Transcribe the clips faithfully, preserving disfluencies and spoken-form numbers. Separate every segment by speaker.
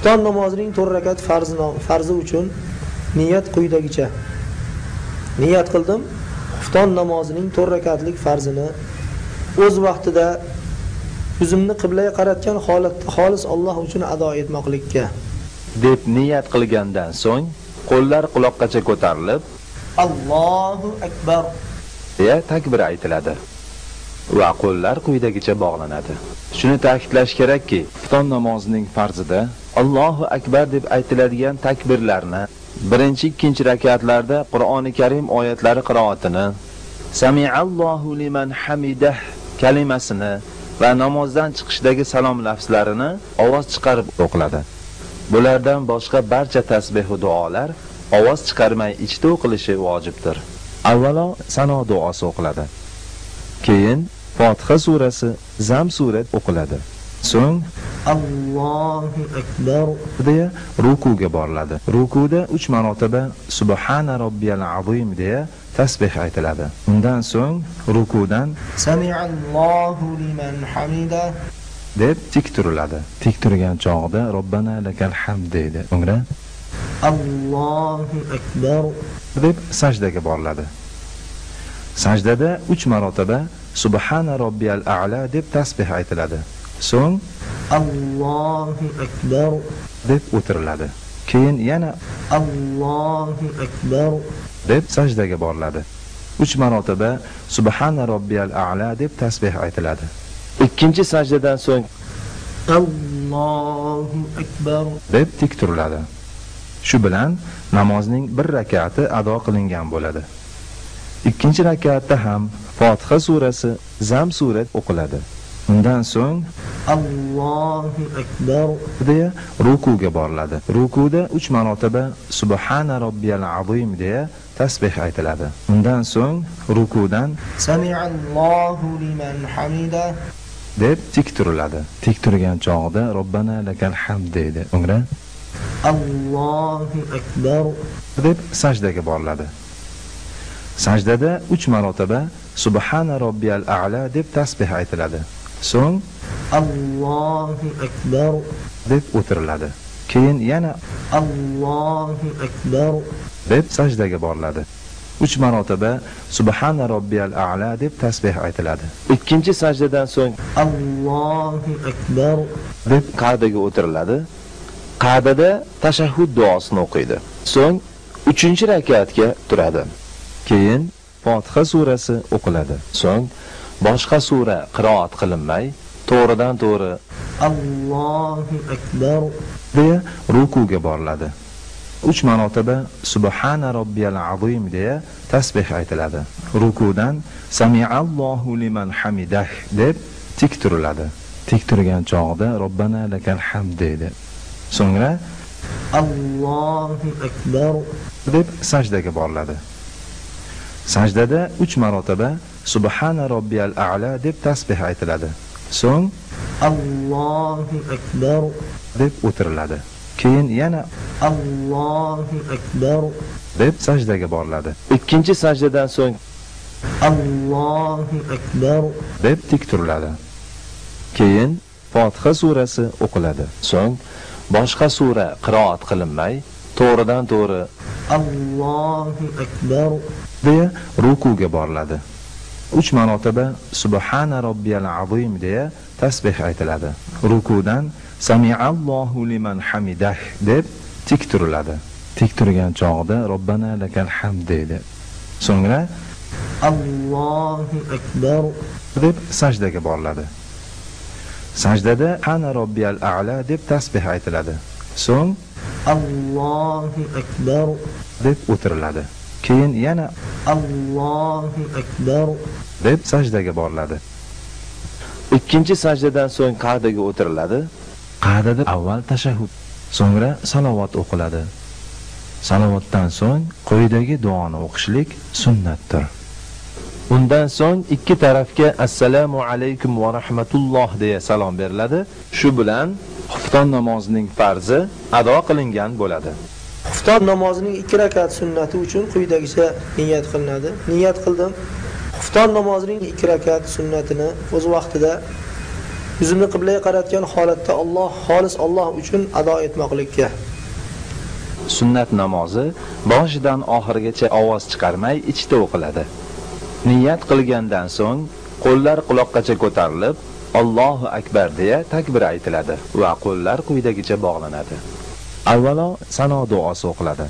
Speaker 1: Xufton namozining to'rt rakat farzi farzi uchun niyat quyidagicha. Niyat qildim. Xufton namozining to'rt rakatlik farzini o'z vaqtida yuzimni qiblaga qaratgan holatda xolis Alloh uchun ado etmoqlikka
Speaker 2: deb niyat qilgandan so'ng qo'llar quloqqacha ko'tarilib
Speaker 1: Allohu akbar
Speaker 2: deya takbir aytiladi va qo'llar quyidagicha bog'lanadi. Shuni ta'kidlash kerakki, xufton namozining farzida Allohu akbar deb aytiladigan takbirlarni birinchi, ikkinchi rakatlarda Qur'oni Karim oyatlari qiroatini, Sami'allohu liman hamidah kalimasini va namozdan chiqishdagi salom lafzlarini ovoz chiqarib o'qiladi. Bulardan boshqa barcha tasbih va duolar ovoz chiqarmay ichda o'qilishi vojibdir. Avvalo sano duosi o'qiladi. Keyin Fotiha surasi, Zam surat o'qiladi. So'ng
Speaker 1: Allohu akbar
Speaker 2: deya rukuga boriladi. Rukuda uch marotaba Subhana robbiyal azim deya tasbih aytiladi. Undan so'ng rukudan
Speaker 1: Sami'allohu liman hamida
Speaker 2: deb tik turiladi. Tik turgan chog'da Robbana lakal hamd deydi. So'ngra
Speaker 1: Allohu akbar
Speaker 2: deb sajdaga boriladi. Sajdada uch marotaba Subhana robbiyal a'la deb tasbih aytiladi. So'ng
Speaker 1: Allohu akbar
Speaker 2: deb o'tiriladi. Keyin yana
Speaker 1: Allohu akbar
Speaker 2: deb sajdaga boriladi. uch marotaba Subhana robbiyal a'la deb tasbih aytiladi. Ikkinchi sajdadan so'ng
Speaker 1: Allohu akbar
Speaker 2: deb tik turiladi. Shu bilan namozning bir rakati ado qilingan bo'ladi. Ikkinchi rakatda ham Fotiha surasi, Zam surat o'qiladi. Undan so'ng
Speaker 1: Allohu akbar
Speaker 2: deya rukuga boriladi. Rukuda uch marotaba Subhana robbiyal azim deya tasbih aytiladi. Undan so'ng rukudan
Speaker 1: Sami'allohu liman hamida
Speaker 2: deb tik turiladi. Tik turgan chog'da Robbana lakal hamd deydi. So'ngra
Speaker 1: Allohu akbar
Speaker 2: deb sajdaga boriladi. Sajdada uch marotaba Subhana robbiyal a'la deb tasbih aytiladi. So'ng
Speaker 1: Allohu akbar
Speaker 2: deb o'tiriladi. Keyin yana
Speaker 1: Allohu akbar
Speaker 2: deb sajdaga boriladi. uch marotaba Subhana robbiyal a'la deb tasbih aytiladi. Ikkinchi sajdadan so'ng
Speaker 1: Allohu akbar
Speaker 2: deb qa'daga o'tiriladi. Qa'dada tashahhud duosini o'qiydi. So'ng uchinchi rakatga turadi. Keyin Fotiha surasi o'qiladi. So'ng boshqa sura qiroat qilinmay, to'g'ridan to'g'ri
Speaker 1: Allohu akbar
Speaker 2: deya rukuga boriladi. uch marotaba Subhana robbiyal azim deya tasbih aytiladi. Rukudan Sami'allohu liman hamidah deb tik turiladi. Tik turgan chog'da Robbana lakal hamd deydi. So'ngra
Speaker 1: Allohu akbar
Speaker 2: deb sajdaga boriladi. Sajdada uch marotaba Subhana robbiyal a'la deb tasbih aytiladi. So'ng
Speaker 1: Allohu akbar
Speaker 2: deb o'tiriladi. Keyin yana
Speaker 1: Allohu akbar
Speaker 2: deb sajdaga boriladi. Ikkinchi sajdadan so'ng
Speaker 1: Allohu akbar
Speaker 2: deb tik turiladi. Keyin Fotiha surasi o'qiladi. So'ng boshqa sura qiroat qilinmay, to'g'ridan to'g'ri
Speaker 1: Allohu akbar
Speaker 2: deya rukuga boriladi. uch marotaba Subhana robbiyal azim deya tasbih aytiladi. Rukudan Sami'allohu liman hamidah deb tik turiladi. Tik turgan chog'da Robbana lakal hamd deydi. So'ngra
Speaker 1: Allohu akbar
Speaker 2: deb sajdaga boriladi. Sajdada Subhana robbiyal a'la deb tasbih aytiladi. So'ng
Speaker 1: Allohu akbar
Speaker 2: deb o'tiriladi. Keyin yana
Speaker 1: Allohu akbar
Speaker 2: deb sajdaga boriladi. Ikkinchi sajdadan so'ng qa'daga o'tiriladi. Qa'dada avval tashahhud, so'ngra salovat o'qiladi. Salovatdan so'ng quyidagi duoni o'qishlik sunnatdir. Undan so'ng ikki tarafga assalomu alaykum va rahmatulloh deya salom beriladi. Shu bilan xufton namozining farzi ado qilingan bo'ladi.
Speaker 1: Xufton namozining ikki rakat sunnati uchun quyidagicha niyat qilinadi. Niyat qildim. Xufton namozining ikki rakat sunnatini o'z vaqtida yuzimni qiblaga qaratgan holatda Alloh xolis Alloh uchun ado etmoqlikka.
Speaker 2: Sunnat namozi boshidan oxirigacha ovoz chiqarmay ichda o'qiladi. Niyat qilgandan so'ng qo'llar quloqqacha ko'tarilib, Allohu akbar deya takbir aytiladi va qo'llar quyidagicha bog'lanadi. Avvalo sano duosi o'qiladi.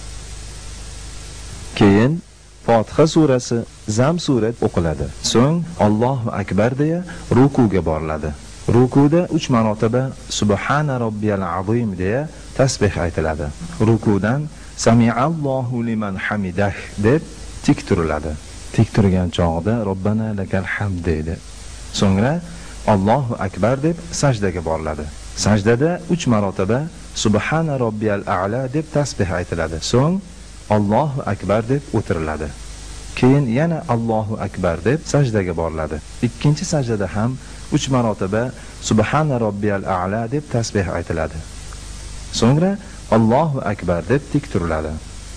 Speaker 2: Keyin Fotiha surasi, Zam surat o'qiladi. So'ng Allohu akbar deya rukuga boriladi. Rukuda uch marotaba Subhana robbiyal azim deya tasbih aytiladi. Rukudan Sami'allohu liman hamidah deb tik turiladi. Tik turgan chog'da Robbana lakal hamd deydi. So'ngra Allohu akbar deb sajdaga boriladi. Sajdada uch marotaba Subhana robbiyal a'la deb tasbih aytiladi. So'ng Allohu akbar deb o'tiriladi. Keyin yana Allohu akbar deb sajdaga boriladi. Ikkinchi sajdada ham uch marotaba Subhana robbiyal a'la deb tasbih aytiladi. So'ngra Allohu akbar deb tik turiladi.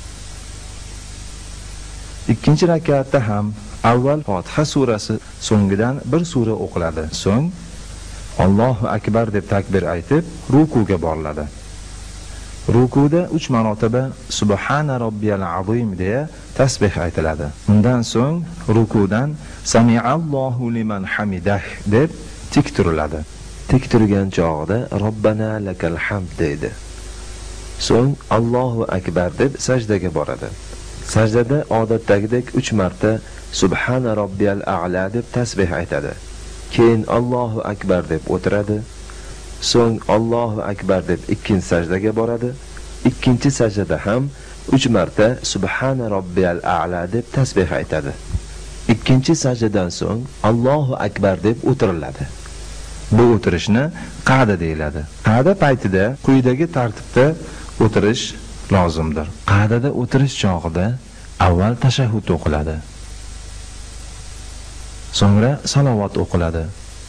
Speaker 2: Ikkinchi rakatda ham avval Fotiha surasi, so'ngidan bir sura o'qiladi. So'ng Allohu akbar deb takbir aytib, rukuga boriladi. Rukuda uch marotaba Subhana robbiyal azim deya tasbih aytiladi. Undan so'ng rukudan Sami'allohu liman hamidah deb tik turiladi. Tik turgan chog'ida Robbana lakal hamd deydi. So'ng Allohu akbar deb sajdaga boradi. Sajdada odatdagidek uch marta Subhana robbiyal a'la deb tasbih aytadi. Keyin Allohu akbar deb o'tiradi. So'ng Allohu akbar deb ikkinchi sajdaga boradi. Ikkinchi sajdada ham uch marta Subhana robbiyal a'la deb tasbih aytadi. Ikkinchi sajdadan so'ng Allohu akbar deb o'tiriladi. Bu o'tirishni qa'da deyiladi. Qa'da paytida quyidagi tartibda o'tirish lozimdir. Qa'dada o'tirish chog'ida avval tashahhud o'qiladi. So'ngra salovat o'qiladi.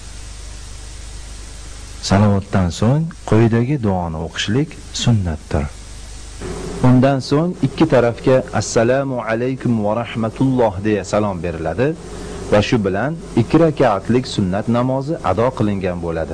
Speaker 2: Salovatdan so'ng quyidagi duoni o'qishlik sunnatdir. Undan so'ng ikki tarafga assalomu alaykum va rahmatulloh deya salom beriladi va shu bilan ikki rakatlik sunnat namozi ado qilingan bo'ladi.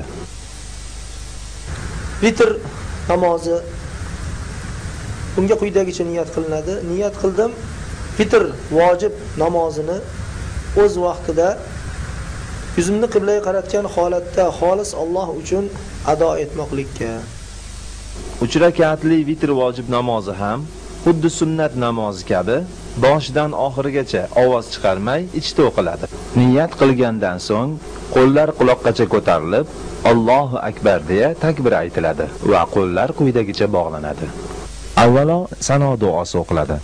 Speaker 1: Vitr namozi bunga quyidagicha niyat qilinadi. Niyat qildim vitr vojib namozini o'z vaqtida yuzimni qiblaga qaratgan holatda xolis Alloh uchun ado etmoqlikka.
Speaker 2: uch rakatli vitr vojib namozi ham xuddi sunnat namozi kabi boshidan oxirigacha ovoz chiqarmay ichda o'qiladi. Niyat qilgandan so'ng qo'llar quloqqacha ko'tarilib, Allohu akbar deya takbir aytiladi va qo'llar quyidagicha bog'lanadi. Avvalo sano duosi o'qiladi.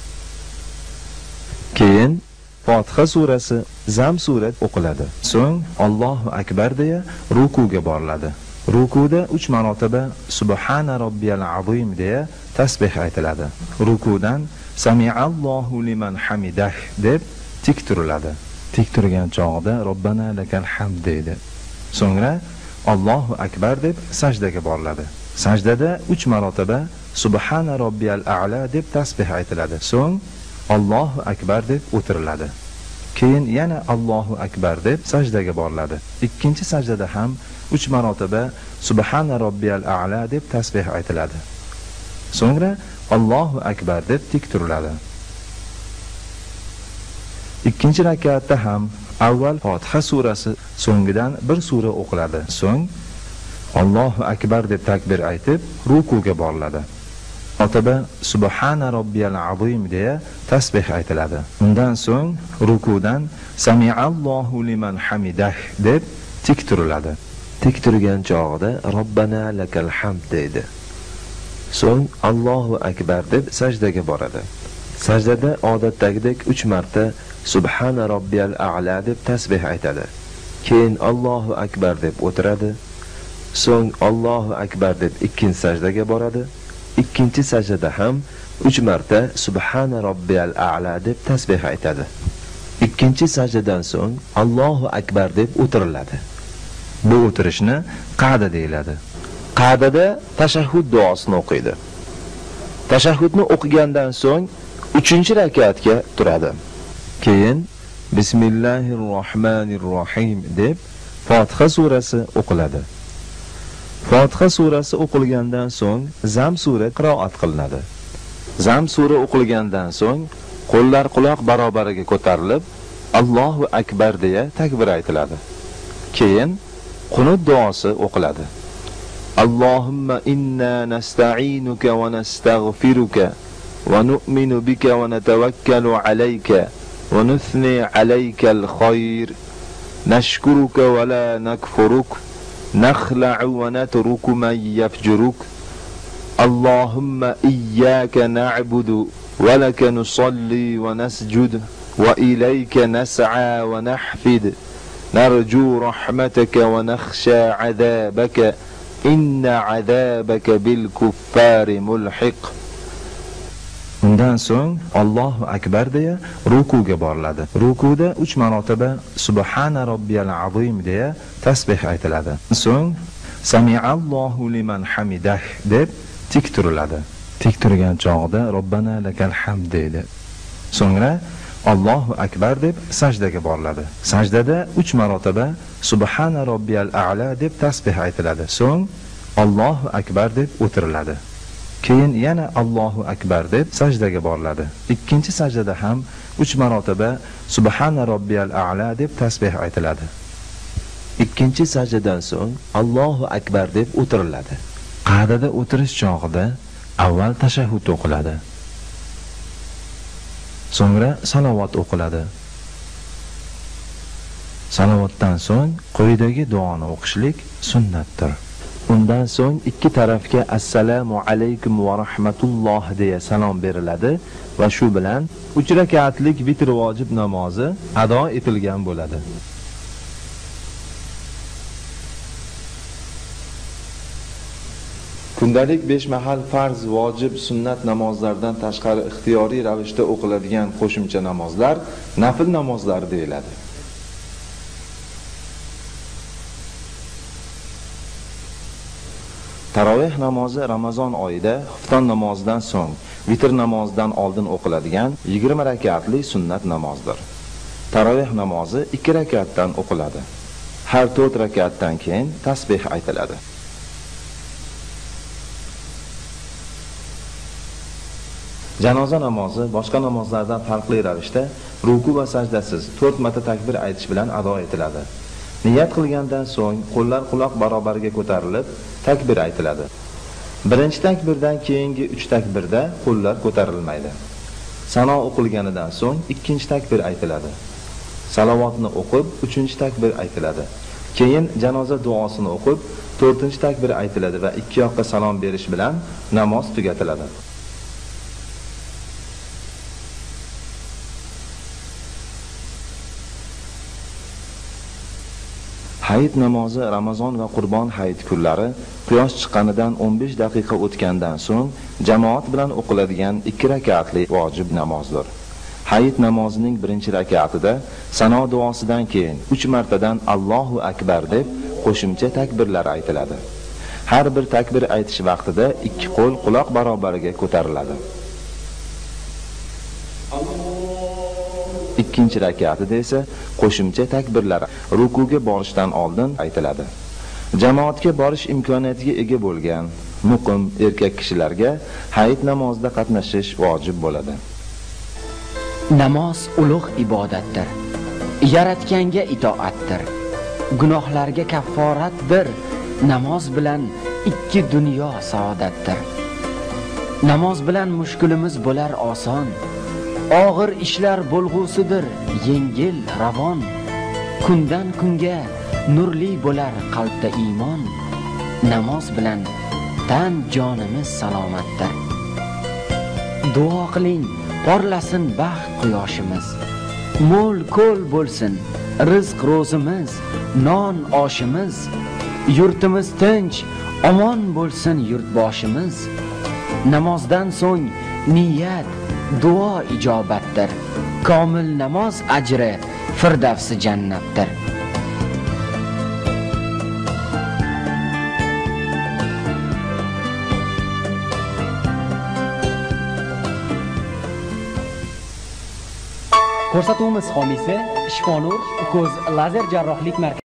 Speaker 2: Keyin Fotiha surasi, Zam surat o'qiladi. So'ng Allohu akbar deya rukuga boriladi. Rukuda uch marotaba Subhana robbiyal azim deya tasbih aytiladi. Rukudan Sami'allohu liman hamidah deb tik turiladi. Tik turgan chog'ida Robbana lakal hamd deydi. So'ngra Allohu akbar deb sajdaga boriladi. Sajdada uch marotaba Subhana robbiyal a'la deb tasbih aytiladi. So'ng Allohu akbar deb o'tiriladi. Keyin yana Allohu akbar deb sajdaga boriladi. Ikkinchi sajdada ham uch marotaba Subhana robbiyal a'la deb tasbih aytiladi. So'ngra Allohu akbar deb tik turiladi. Ikkinchi rakatda ham avval Fotiha surasi, so'ngidan bir sura o'qiladi. So'ng Allohu akbar deb takbir aytib, rukuga boriladi. Marotaba Subhana robbiyal azim deya tasbih aytiladi. Undan so'ng rukudan Sami'allohu liman hamidah deb tik turiladi. Tik turgan chog'ida Robbana lakal hamd deydi. So'ng Allohu akbar deb sajdaga boradi. Sajdada odatdagidek uch marta Subhana robbiyal a'la deb tasbih aytadi. Keyin Allohu akbar deb o'tiradi. So'ng Allohu akbar deb ikkinchi sajdaga boradi. Ikkinchi sajdada ham uch marta Subhana robbiyal a'la deb tasbih aytadi. Ikkinchi sajdadan so'ng Allohu akbar deb o'tiriladi. Bu o'tirishni qa'da deyiladi. Qa'dada tashahhud duosini o'qiydi. Tashahhudni o'qigandan so'ng uchinchi rakatga turadi. Keyin Bismillahirrohmanirrohim deb Fotiha surasi o'qiladi. Fotiha surasi o'qilgandan so'ng Zam sura qiroat qilinadi. Zam sura o'qilgandan so'ng qo'llar quloq barobariga ko'tarilib, Allohu akbar deya takbir aytiladi. Keyin qunut duosi o'qiladi. Allohumma inna nasta'inuka va nastaghfiruka va nu'minu bika va natawakkalu alayka va nuthni alayka al-khayr nashkuruka va la nakfuruk nakhla'u va natruku man yafjuruk Allahumma iyyaka na'budu wa laka nusalli wa nasjud wa ilayka nas'a wa nahfid narju rahmataka wa nakhsha 'adabaka inna 'adabaka bil kuffari mulhiq. Undan so'ng Allohu akbar deya rukuga boriladi. Rukuda uch marotaba Subhana robbiyal azim deya tasbih aytiladi. So'ng Sami'allohu liman hamidah deb tik turiladi. Tik turgan chog'da Robbana lakal hamd deydi. So'ngra Allohu akbar deb sajdaga boriladi. Sajdada uch marotaba Subhana robbiyal a'la deb tasbih aytiladi. So'ng Allohu akbar deb o'tiriladi. Keyin yana Allohu akbar deb sajdaga boriladi. Ikkinchi sajdada ham uch marotaba Subhana robbiyal a'la deb tasbih aytiladi. Ikkinchi sajdadan so'ng Allohu akbar deb o'tiriladi. Qa'dada o'tirish chog'ida avval tashahhud o'qiladi. So'ngra salovat o'qiladi. Salovatdan so'ng quyidagi duoni o'qishlik sunnatdir. Undan so'ng ikki tarafga assalomu alaykum va rahmatulloh deya salom beriladi va shu bilan uch rakatlik vitr vojib namozi ado etilgan bo'ladi. Kundalik besh mahal farz, vojib, sunnat namozlardan tashqari ixtiyoriy ravishda o'qiladigan qo'shimcha namozlar nafil namozlari deyiladi. Taroveh namozi Ramazon oyida xufton namozidan so'ng, vitr namozidan oldin o'qiladigan yigirma rakatli sunnat namozdir. Taroveh namozi ikki rakatdan o'qiladi. Har to'rt rakatdan keyin tasbih aytiladi. Janoza namozi boshqa namozlardan farqli ravishda ruku va sajdasiz to'rt marta takbir aytish bilan ado etiladi. Niyat qilgandan so'ng qo'llar quloq barobariga ko'tarilib takbir aytiladi. Birinchi takbirdan keyingi uch takbirda qo'llar ko'tarilmaydi. Sano o'qilganidan so'ng ikkinchi takbir aytiladi. Salovatni o'qib uchinchi takbir aytiladi. Keyin janoza duosini o'qib to'rtinchi takbir aytiladi va ikki yoqqa salom berish bilan namoz tugatiladi. Hayit namozi Ramazon va Qurbon hayit kunlari quyosh chiqqanidan o'n besh daqiqa o'tgandan so'ng jamoat bilan o'qiladigan ikki rakatli vojib namozdir. Hayit namozining birinchi rakatida sano duosidan keyin uch martadan Allohu akbar deb qo'shimcha takbirlar aytiladi. Har bir takbir aytish vaqtida ikki qo'l quloq barobariga ko'tariladi. Ikkinchi rakatida esa qo'shimcha takbirlar rukuga borishdan oldin aytiladi. Jamoatga borish imkoniyatiga ega bo'lgan muqim erkak kishilarga hayit namozida qatnashish vojib bo'ladi.
Speaker 3: Namoz ulug' ibodatdir. Yaratganga itoatdir. Gunohlarga kafforatdir. Namoz bilan ikki dunyo saodatdir. Namoz bilan mushkulimiz bo'lar oson. Og'ir ishlar bo'lg'usidir, yengil, ravon. Kundan kunga nurli bo'lar qalbda iymon. Namoz bilan tan jonimiz salomatdir. Duo qiling, porlasin baxt quyoshimiz. Mo'l ko'l bo'lsin rizq ro'zimiz, non oshimiz. Yurtimiz tinch, omon bo'lsin yurtboshimiz. Namozdan so'ng niyat duo ijobatdir. Komil namoz ajri firdavsi jannatdir.
Speaker 4: Ko'rsatuvimiz homiysi Shifonur ko'z lazer jarrohlik markazi.